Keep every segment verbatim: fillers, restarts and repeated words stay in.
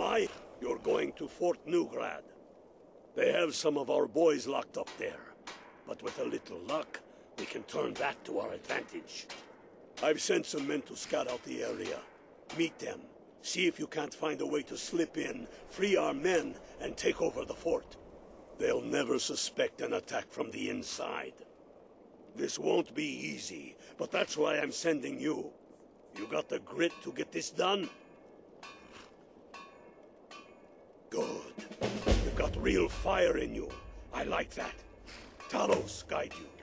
I? You're going to Fort Newgrad. They have some of our boys locked up there. But with a little luck, we can turn that to our advantage. I've sent some men to scout out the area. Meet them. See if you can't find a way to slip in, free our men, and take over the fort. They'll never suspect an attack from the inside. This won't be easy, but that's why I'm sending you. You got the grit to get this done? Good. You've got real fire in you. I like that. Talos guide you.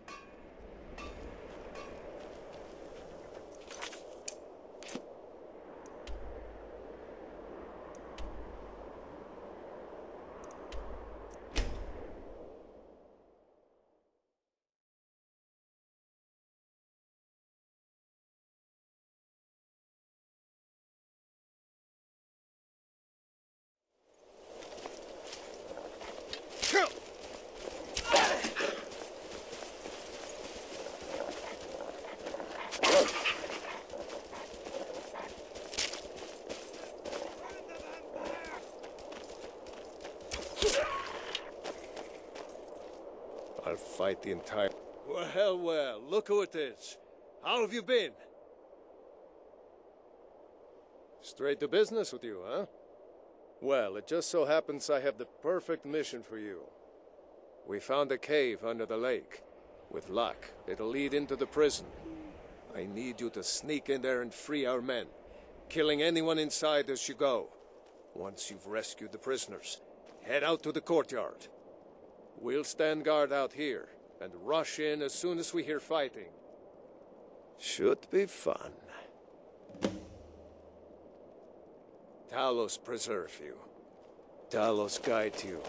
I'll fight the entire... Well, well, look who it is. How have you been? Straight to business with you, huh? Well, it just so happens I have the perfect mission for you. We found a cave under the lake. With luck, it'll lead into the prison. I need you to sneak in there and free our men, killing anyone inside as you go. Once you've rescued the prisoners, head out to the courtyard. We'll stand guard out here, and rush in as soon as we hear fighting. Should be fun. Talos preserve you. Talos guide you.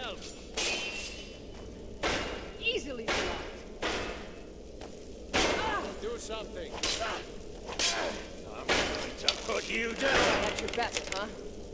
help. Easily blocked. Do something. I'm going to put you down. That's your best, huh?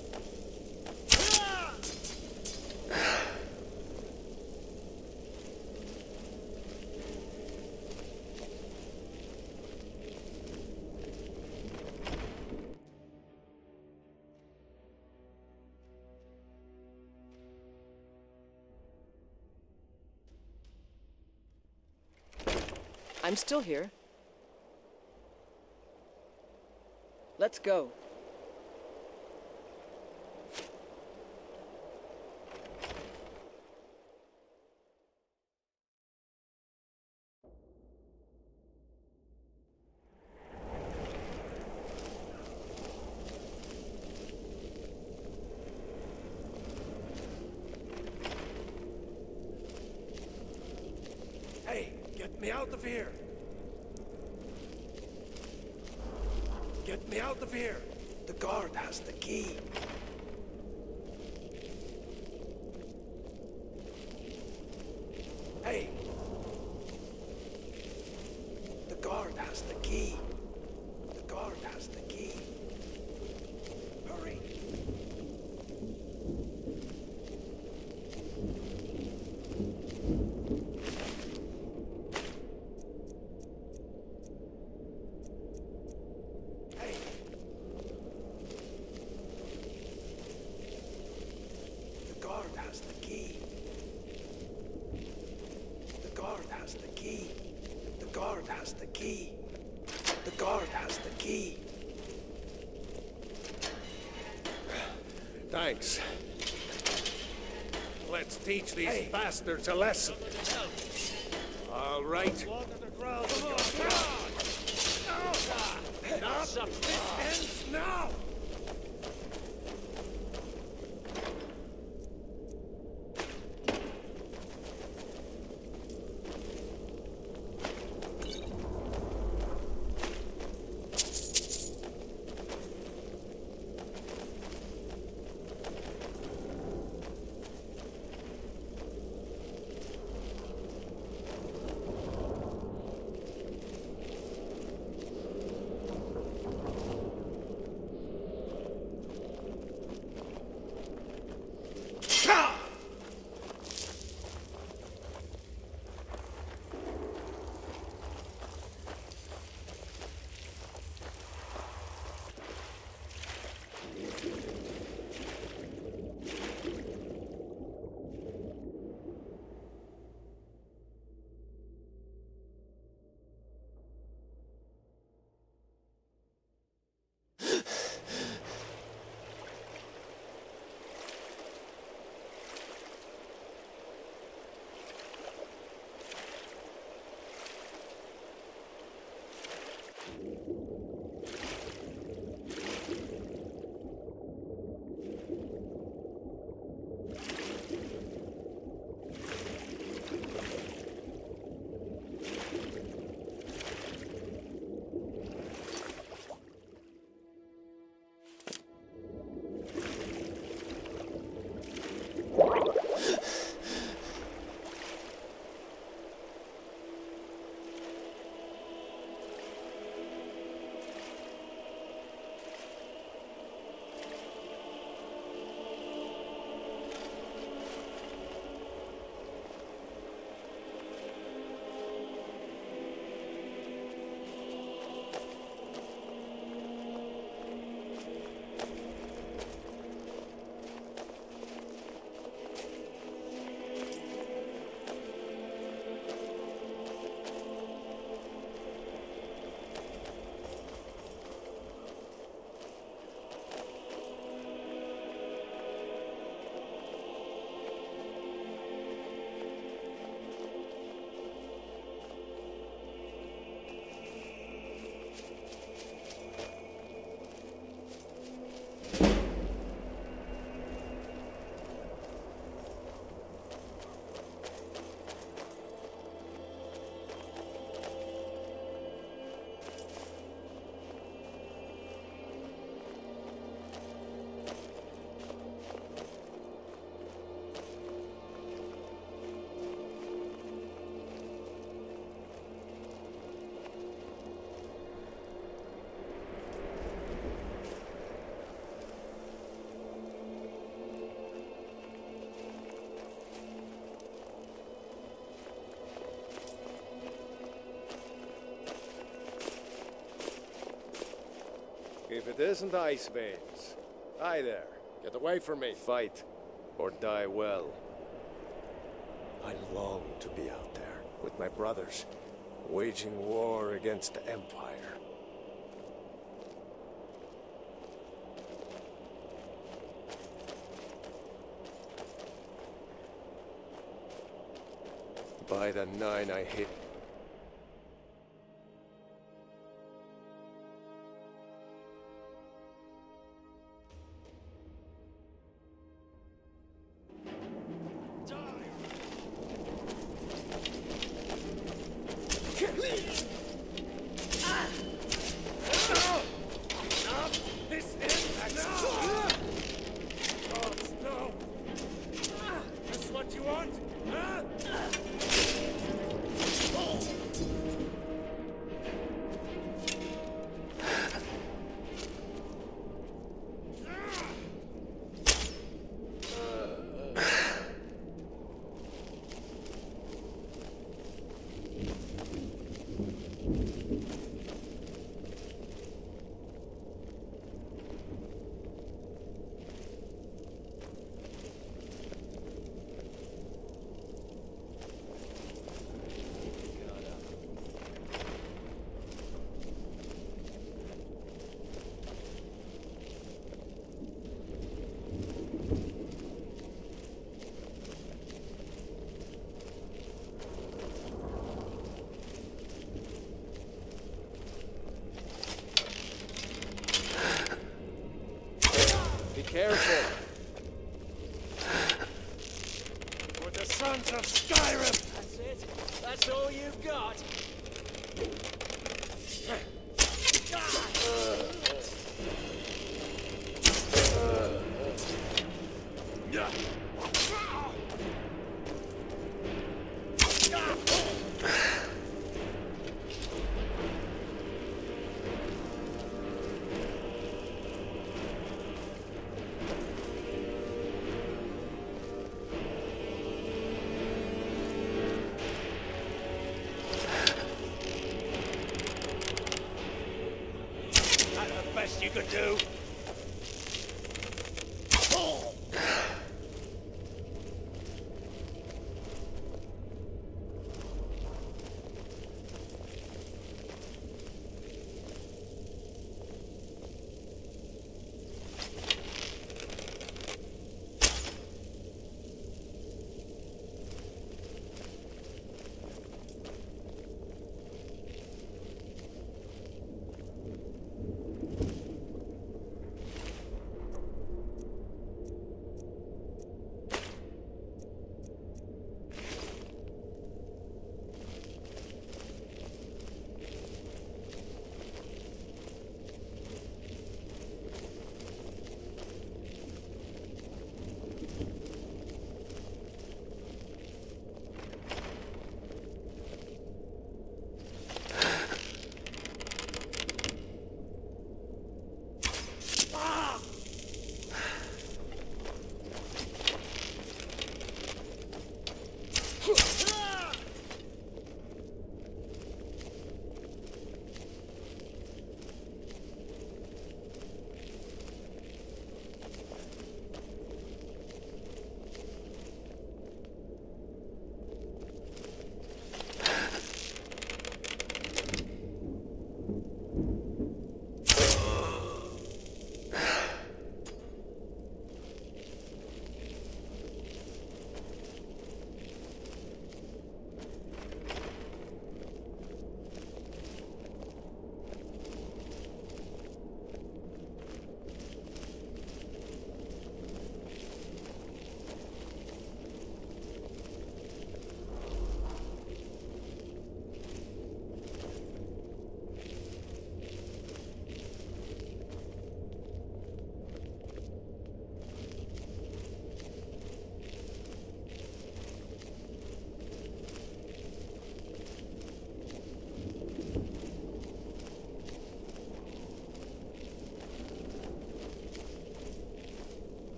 I'm still here. Let's go. Hey, get me out of here! Get me out of here! The guard has the key. Hey! The guard has the key. The guard has the key. Hurry! Thanks. Let's teach these hey. bastards a lesson. All right. Stop! This ends now! it isn't ice veins. Hi there. Get away from me. Fight, or die well. I long to be out there with my brothers, waging war against the Empire. By the nine I hit. Careful. For the sons of Skyrim! That's it. That's all you've got. Best you could do.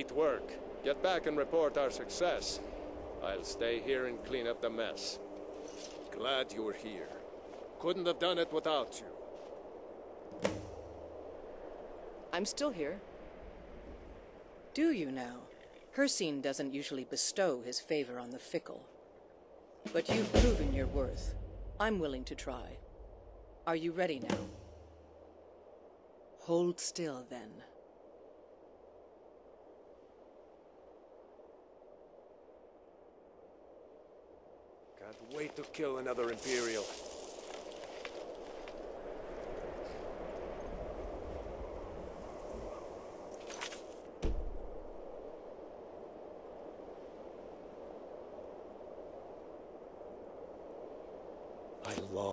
Great work. Get back and report our success. I'll stay here and clean up the mess. Glad you're here. Couldn't have done it without you. I'm still here. Do you now? Hercene doesn't usually bestow his favor on the fickle. But you've proven your worth. I'm willing to try. Are you ready now? Hold still, then. Can't wait to kill another Imperial. I love...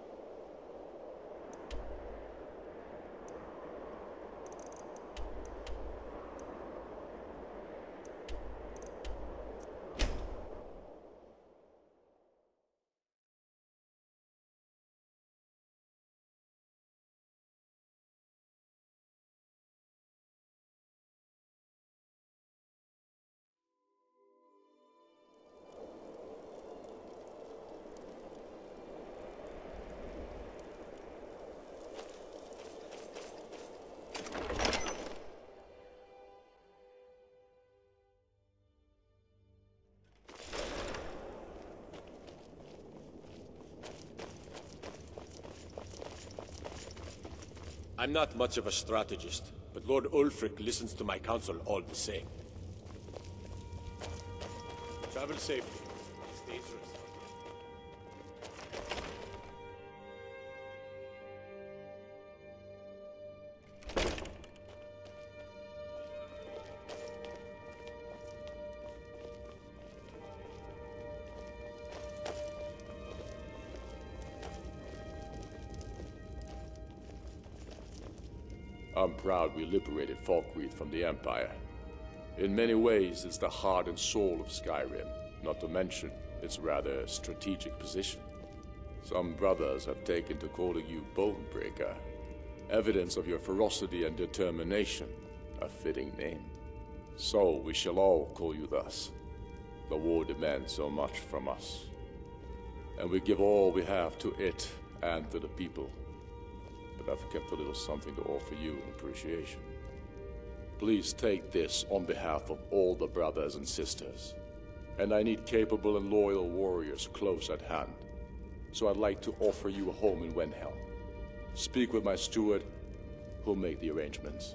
I'm not much of a strategist, but Lord Ulfric listens to my counsel all the same. Travel safely. It's dangerous. I'm proud we liberated Falkreath from the Empire. In many ways, it's the heart and soul of Skyrim, not to mention its rather strategic position. Some brothers have taken to calling you Bonebreaker, evidence of your ferocity and determination, a fitting name. So we shall all call you thus. The war demands so much from us, and we give all we have to it and to the people. But I've kept a little something to offer you in appreciation. Please take this on behalf of all the brothers and sisters. And I need capable and loyal warriors close at hand. So I'd like to offer you a home in Wenhelm. Speak with my steward, who'll make the arrangements.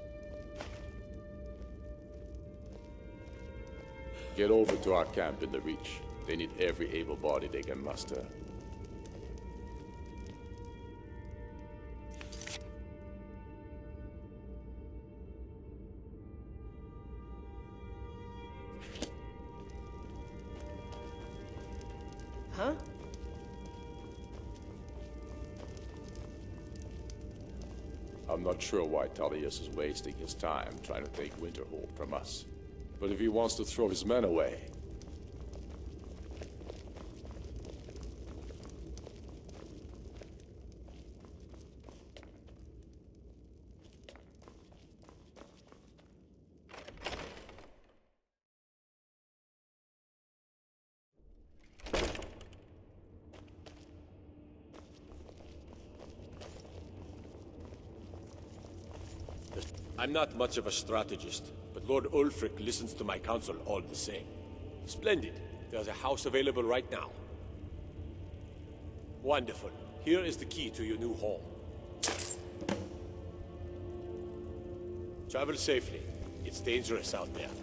Get over to our camp in the Reach. They need every able body they can muster. Huh? I'm not sure why Tullius is wasting his time trying to take Winterhold from us. But if he wants to throw his men away... I'm not much of a strategist, but Lord Ulfric listens to my counsel all the same. Splendid. There's a house available right now. Wonderful. Here is the key to your new home. Travel safely. It's dangerous out there.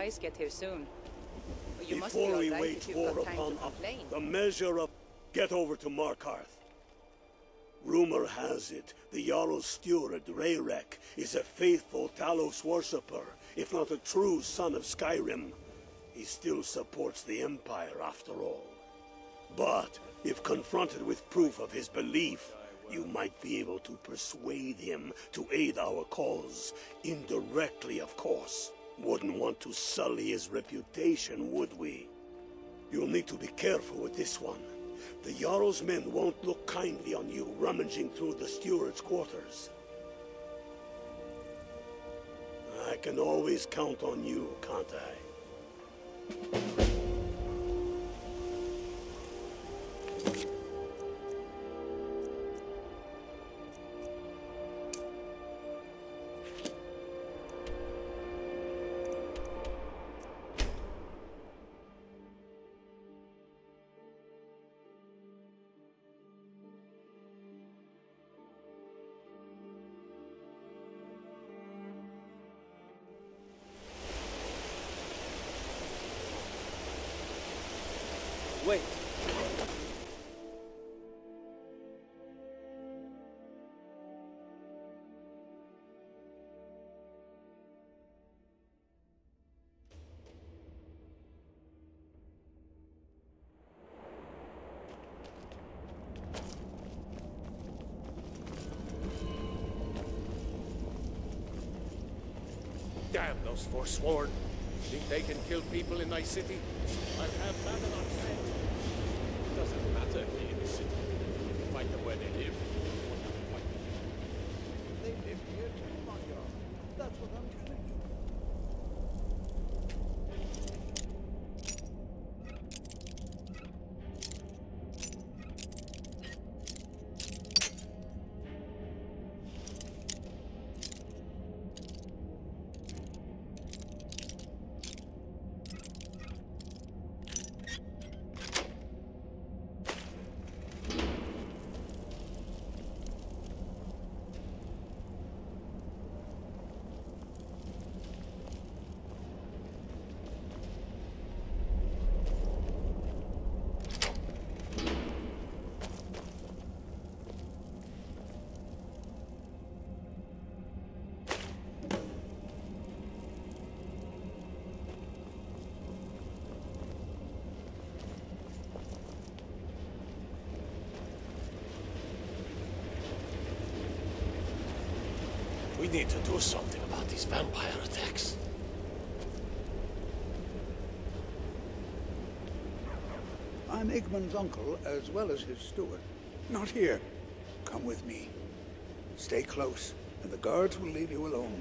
spies get here soon. But you must be Before we alright wage if you've war got time upon to up, complain. the measure of... Get over to Markarth. Rumor has it, the Jarl's steward, Rayrek, is a faithful Talos worshipper, if not a true son of Skyrim. He still supports the Empire, after all. But, if confronted with proof of his belief, you might be able to persuade him to aid our cause. Indirectly, of course. Wouldn't want to sully his reputation, would we? You'll need to be careful with this one. The Jarl's men won't look kindly on you rummaging through the steward's quarters. I can always count on you, can't I? Wait. Damn those forsworn. Think they can kill people in thy city? I'll have Babylon sent. It doesn't matter if they're in the city. We fight them where they live. They live here too, my Jarl. That's what I'm telling you. We need to do something about these vampire attacks. I'm Igmund's uncle, as well as his steward. Not here. Come with me. Stay close, and the guards will leave you alone.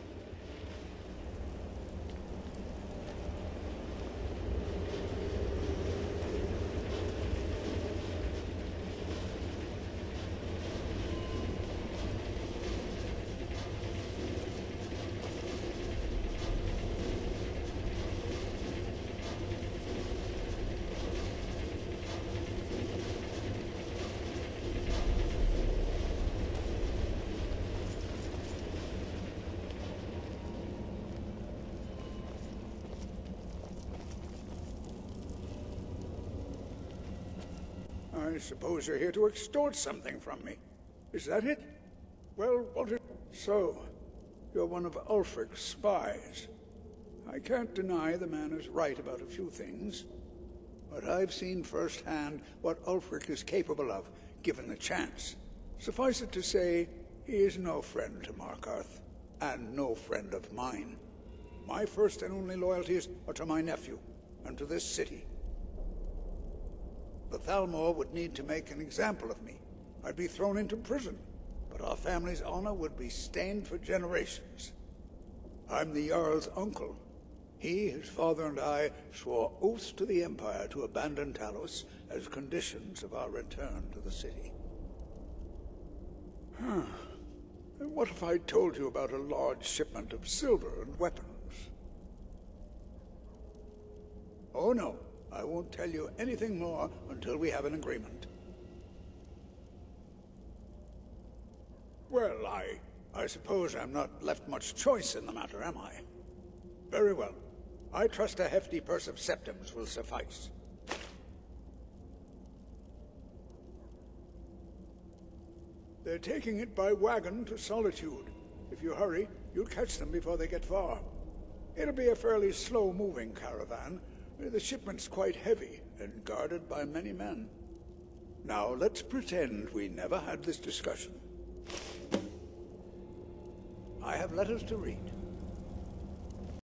I suppose you're here to extort something from me. Is that it? Well, what is... So, you're one of Ulfric's spies. I can't deny the man is right about a few things, but I've seen firsthand what Ulfric is capable of, given the chance. Suffice it to say, he is no friend to Markarth, and no friend of mine. My first and only loyalties are to my nephew, and to this city. The Thalmor would need to make an example of me. I'd be thrown into prison, but our family's honor would be stained for generations. I'm the Jarl's uncle. He, his father, and I swore oaths to the Empire to abandon Talos as conditions of our return to the city. Huh. And what if I told you about a large shipment of silver and weapons? Oh no. I won't tell you anything more until we have an agreement. Well, I... I suppose I'm not left much choice in the matter, am I? Very well. I trust a hefty purse of septims will suffice. They're taking it by wagon to Solitude. If you hurry, you'll catch them before they get far. It'll be a fairly slow-moving caravan. The shipment's quite heavy and guarded by many men. Now, let's pretend we never had this discussion. I have letters to read.